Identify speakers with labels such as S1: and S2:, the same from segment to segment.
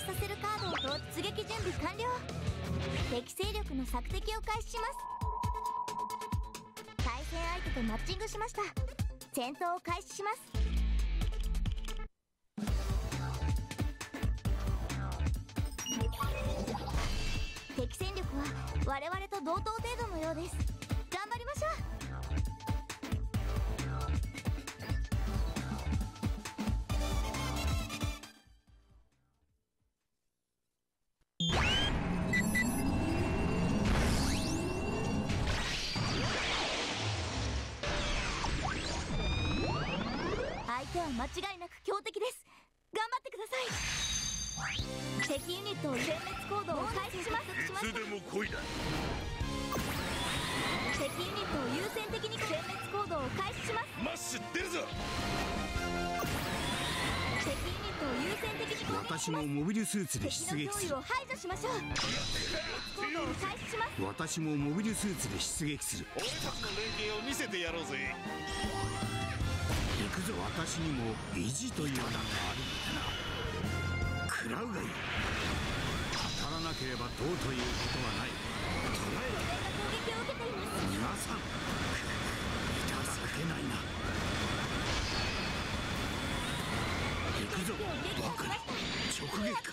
S1: させるカードを突撃準備完了。敵勢力の索敵を開始します。対戦相手とマッチングしました。戦闘を開始します。敵戦力は我々と同等程度のようです。頑張りましょう。相手は間違いなく強敵です。頑張ってください。敵ユニットを全滅行動を開始します。
S2: いつでも来いだ。
S1: 敵ユニットを優先的に全滅行動を開始します。
S2: マッシュ出るぞ。
S1: 敵ユニットを優先的に攻撃します。
S3: 私もモビルスーツで出撃する。
S1: 敵の脅威を排除しましょう。全滅行動を開始します。
S3: 私もモビルスーツで出撃する。
S2: 俺たちの連携を見せてやろうぜ。
S3: 行くぞ。私にも意地という名があるんだな。食らうがいい。当たらなければどうということはない。捕らえろ。
S1: 攻撃を受けています。
S3: 皆さん、情けないな。行くぞ。バカな直撃か。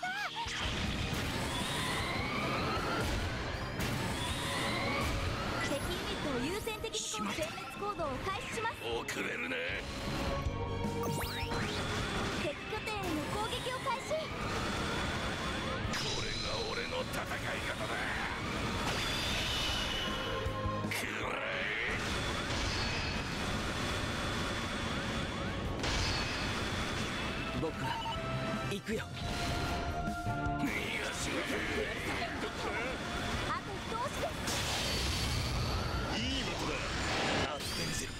S1: 敵ユニットを優先的に全滅行動を開始します。
S2: 遅れるね。
S1: 敵拠点への攻撃を開始。
S2: これが俺の戦い方だ。くらえ。
S4: 僕は行くよ。
S2: 逃がしなけ。
S1: あと一押しです。
S2: いい的だ。当ててみせる。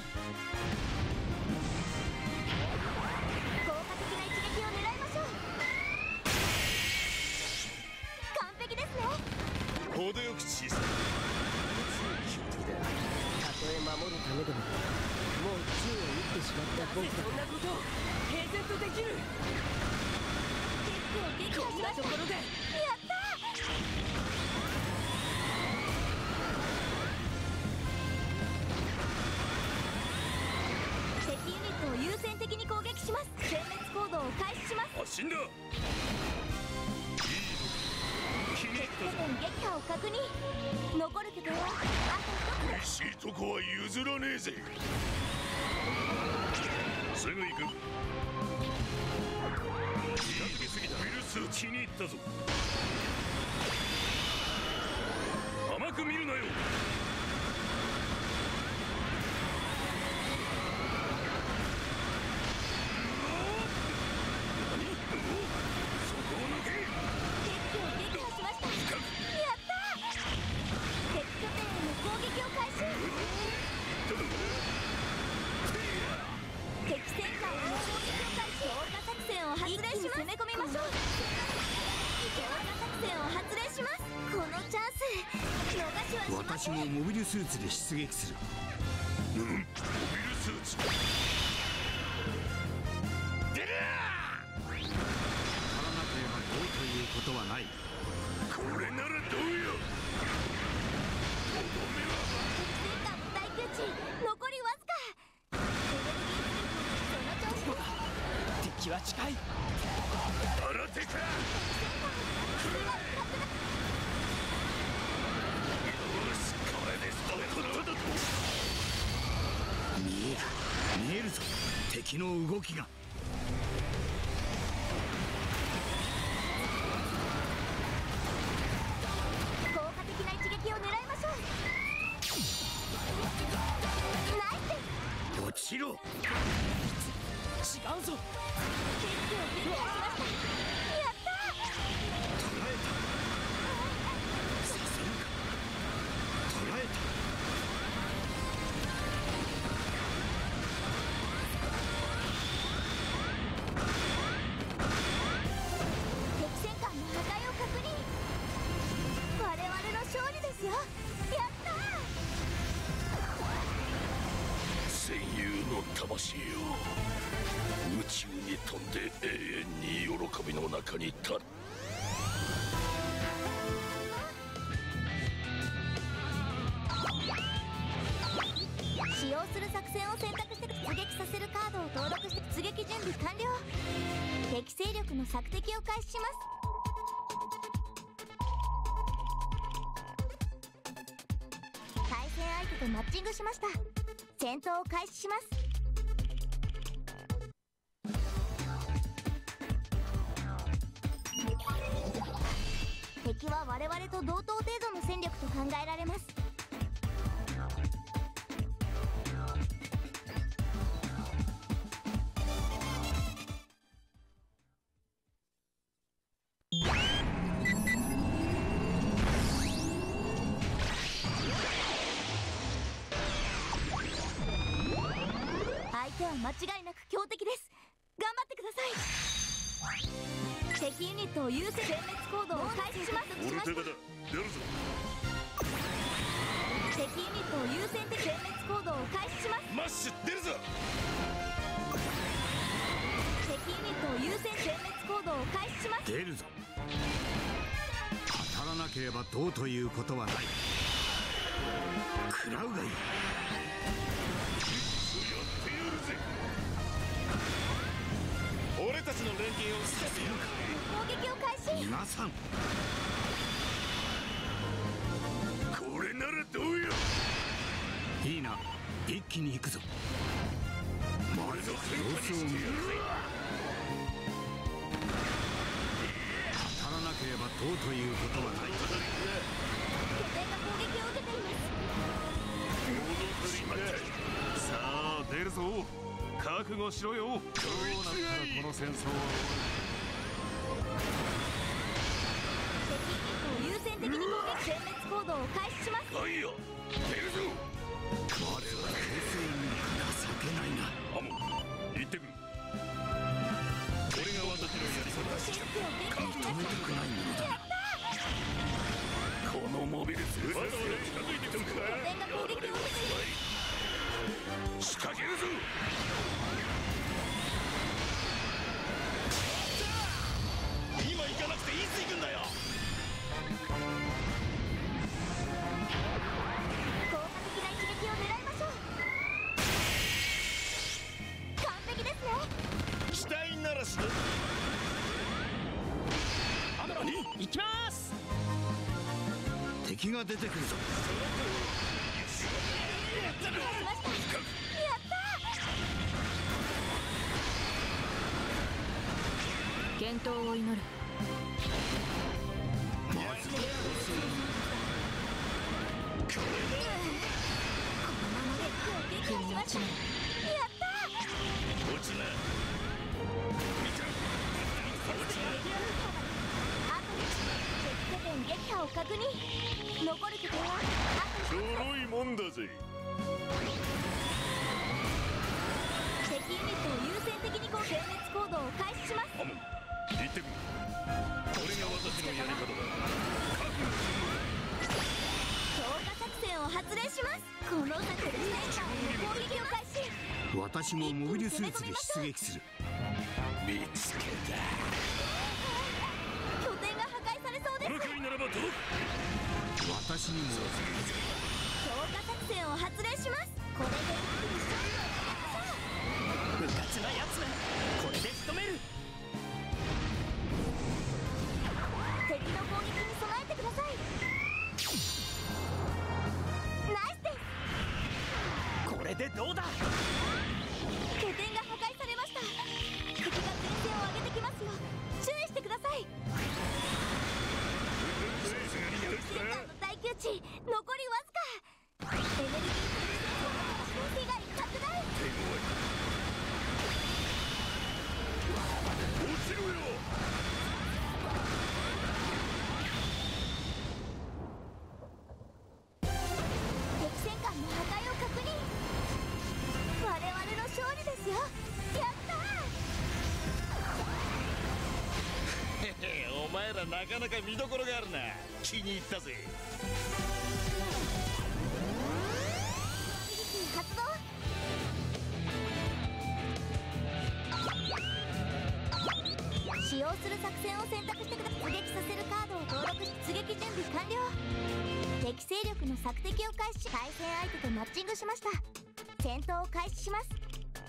S1: 効果的な一撃を狙いましょう。完璧ですね。
S2: 程よく小さい。
S4: たとえ守るためでも、もう銃を撃ってしまった僕だ。そんなことを平然とできる。
S1: 結構撃破しました。
S4: ところで
S1: やったー。敵ユニットを優先的に攻撃します。全滅行動を開始します。
S2: 発進だ。いいの。気に入っ
S1: 敵拠点撃破を確認。残る拠点はあと一つ。
S2: た。しいとこは譲らねえぜ。すぐ行く。近づきすぎた。ウィルス気に入ったぞ。甘く見るなよ。
S1: 敵戦艦の攻撃を開始。強化作戦を発令します。一気に攻め込みましょう。強化作戦を発令します。このチャンス逃しはしません。
S3: 私もモビルスーツで出撃する。
S2: モビルスーツ。出る。
S3: 当たらなければどうということはない。
S2: これならどうよ。とどめは
S1: 敵戦艦の大窮地残りわずか。
S4: 敵は近い。
S2: 新手か。よし、これでストレートだと。
S3: 見えるぞ。敵の動きが。
S1: 効果的な一撃を狙いましょう。ナイス。
S3: 落ちろ。
S4: 違うぞ。
S1: 敵を撃破しました。やったー。
S3: 捕らえた。させるか。捕らえた。
S1: 敵戦艦の破壊を確認。我々の勝利ですよ。やったー。
S2: 戦友の魂よ。宇宙に飛んで永遠に喜びの中に立って
S1: 戦を選択して出撃させるカードを登録して出撃準備完了。敵勢力の索敵を開始します。対戦相手とマッチングしました。戦闘を開始します。敵は我々と同等程度の戦力と考えられます。相手は間違いなく強敵です。頑張ってください。敵ユニットを優先全滅行動を開始します。
S2: オルテガだ、出るぞ。
S1: 敵ユニットを優先的全滅行動を開始します。
S2: マッシュ出るぞ。
S1: 敵ユニットを優先全滅行動を開始します。
S3: 出るぞ。当たらなければどうということはない。食らうがいい。
S2: 俺たちの連携をさせようか。
S1: 攻撃を開始。
S3: 皆さん、
S2: これならどうよ。
S3: いいな、一気に行くぞ。
S2: 俺の戦
S3: 様子を見る。当たらなければどうということはない。
S1: 拠点が攻撃を受けています。
S2: さあ出るぞ。覚悟しろよ。どうなったらこの戦争は
S1: 敵ユニットを優先的に攻撃全滅行動を開始します。
S2: 終わる。はいよ、出るぞ。
S3: 我は平成に情けないな。
S2: アモン、行ってくる。俺が私のやり方だ。
S1: 先生を撃破し
S3: 認めたくないものだ。
S2: このモビルスーツまだまだ近づいてくるか。
S1: 拠点が攻撃を受けています。
S2: 仕掛けるぞ。今行かなくていつ行くんだよ。
S1: 効果的な一撃を狙いましょう。完璧ですね。
S2: 期待ならしだ。何？
S4: 行きます。
S3: 敵が出てくるぞ。
S1: 撃破しました。やったー。健闘を祈る。
S3: まずは
S1: このままで撃破しました。やったー。
S2: 落ちな。
S1: あと敵拠点撃破を確認。残る拠点はあと
S2: ちょろいもんだぜ。
S1: 敵ユニットを優先的に全滅行動を開始します。
S2: アモン、行ってくる。これが私のやり方だ。
S1: 強化作戦を発令します。この作戦でセンターの攻撃を開始。
S3: 私もモビルスーツで出撃する。
S2: 見つけた。
S1: 拠点が破壊されそうです。
S2: この距離ならば届く。
S3: 私にも
S1: 強化作戦を発令します。これで
S4: 無活なやつめ、これで仕留める。
S1: 敵の攻撃に備えてください。ナイスです。
S4: これでどうだ。
S1: 拠点が破壊されました。敵が前線を上げてきますよ。注意してください。センターの大窮地、残りわずか。エネルギー被害拡大。
S2: 落ちろよ。
S1: 敵戦艦の破壊を確認。我々の勝利ですよ。やった
S2: お前らなかなか見どころがあるな。気に入ったぜ。
S1: 発動。使用する作戦を選択してください。出撃させるカードを登録し出撃準備完了。敵勢力の索敵を開始し、対戦相手とマッチングしました。 戦闘を開始します。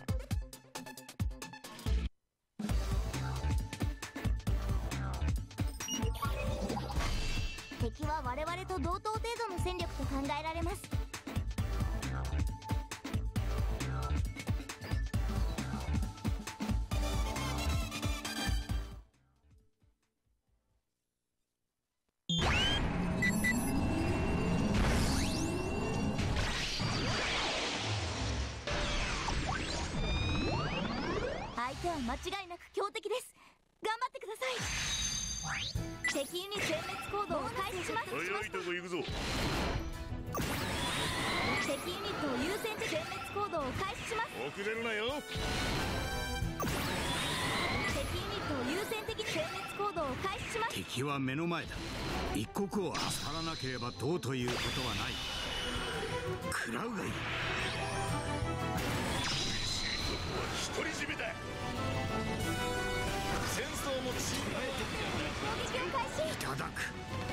S1: 敵は我々と同等程度の戦力と考えられます。相手は間違いなく強敵です。頑張ってください。敵ユニ全滅行動を開始します。
S2: 早いとこ行くぞ。
S1: 敵ユニットを優先的全滅行動を開始します。
S2: 遅れるなよ。
S1: 敵ユニットを優先的全滅行動を開始します。
S3: 敵は目の前だ。一国を漁らなければどうということはない。食らうがいい。
S2: 独り占めだ。戦争も違えて
S1: 攻撃を開始。
S3: いただく。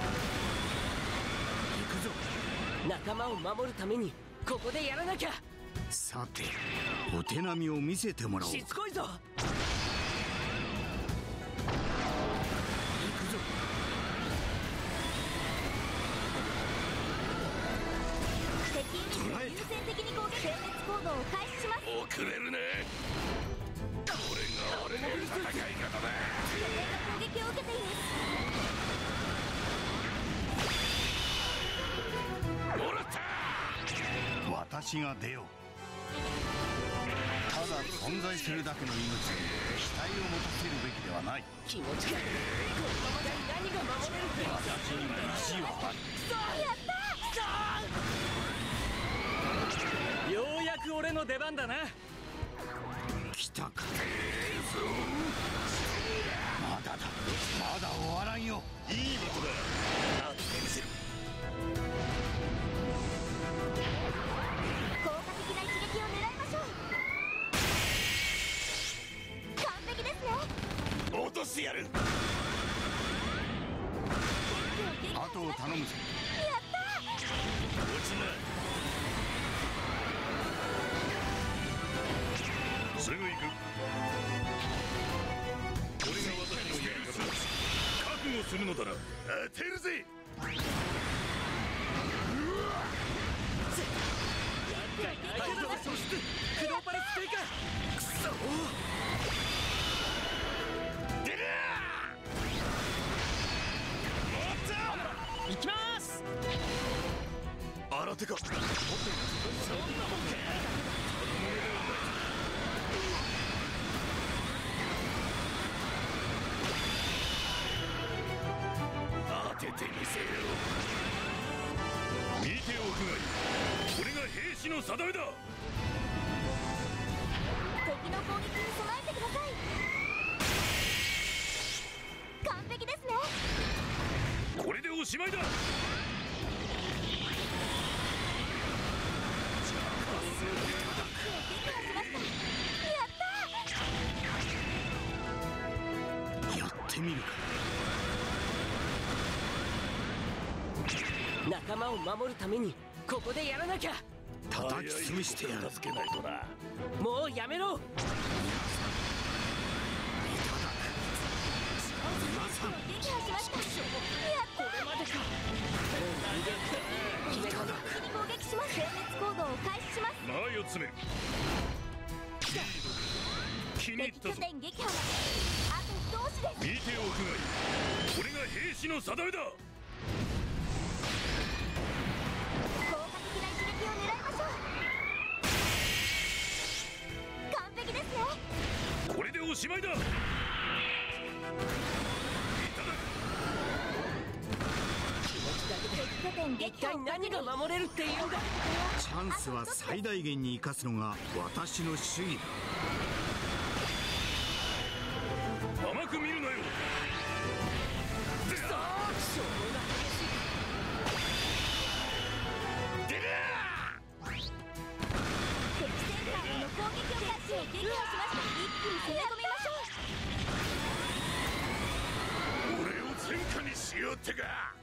S3: 行くぞ。
S4: 仲間を守るためにここでやらなきゃ。
S3: さてお手並みを見せてもらおう。
S4: しつこいぞ。
S3: 行くぞ。
S1: 敵ユニットを優先的に攻撃全滅行動を開始します。
S2: 遅れるね。これが俺の戦い方だ。
S1: 拠点が攻撃を受けています。
S2: もらった。
S3: 私が出よう。ただ存在するだけの命に期待を持たせるべきではない。
S4: 気持ちがいい。このままじゃ何が守れるって。
S3: 私にも意地はある。
S1: やったー。
S4: ようやく俺の出番だな。
S3: 来たか。まだだ。まだ終わらんよ。
S2: いいことだ。後で見せる。
S1: 効果的な一撃を狙いましょう。完璧ですね。
S2: 落としてやる。
S3: 後を頼むぞ。
S1: やったー。
S2: 落ちな。すぐ行く。これが私のやり方だ。覚悟するのだな。当てるぜ。
S4: そしてクローパレス低下。くそ。
S2: 出る。
S4: 行きます。
S2: 新手か。そんなもんか。当ててみせよ。見ておくがいい。これが兵士の定めだ。
S1: 敵の攻撃に備えてください。完璧ですね。
S2: これでおしまいだ。
S3: やってみるか。
S4: 仲間を守るためにここでやらなきゃ。
S3: 叩き潰してやる。
S2: 助けないとな。
S4: もうやめろ。
S1: 撃破しました。やったー。これまでか。敵に攻撃します。全滅行動を開始します。
S2: 前を詰める。気に入ったぞ。
S1: 敵拠点撃破まであと一押しです。
S2: 見ておくがいい。これが兵士の定めだ。
S1: 効果的な一撃を狙いましょう。完璧ですね。
S2: これでおしまいだ。
S1: 敵拠点
S4: 一
S1: 撃破
S4: 体何が守れるっていうんだ。
S3: チャンスは最大限に生かすのが私の主義だ。
S2: 甘く見るなよ。
S4: くそ。
S2: 出る。
S1: 敵センターへの攻撃をキャッチを撃破しました。一気に攻め込みましょう。
S2: 俺を戦火にしようってか。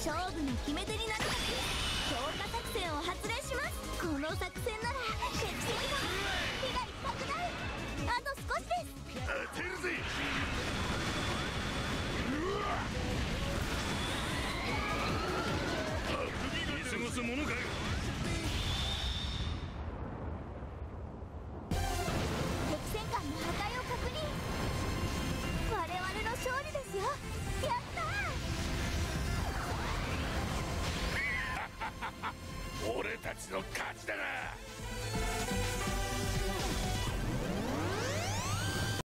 S1: 勝負の決め手になる強化作戦を発令します。この作戦なら敵戦が火が一発ない。あと少しです。
S2: 当てるぜ。見過ごすものかよ。
S1: 敵戦艦の破壊を確認。我々の勝利ですよ。やったー。
S2: 俺たちの勝ちだな。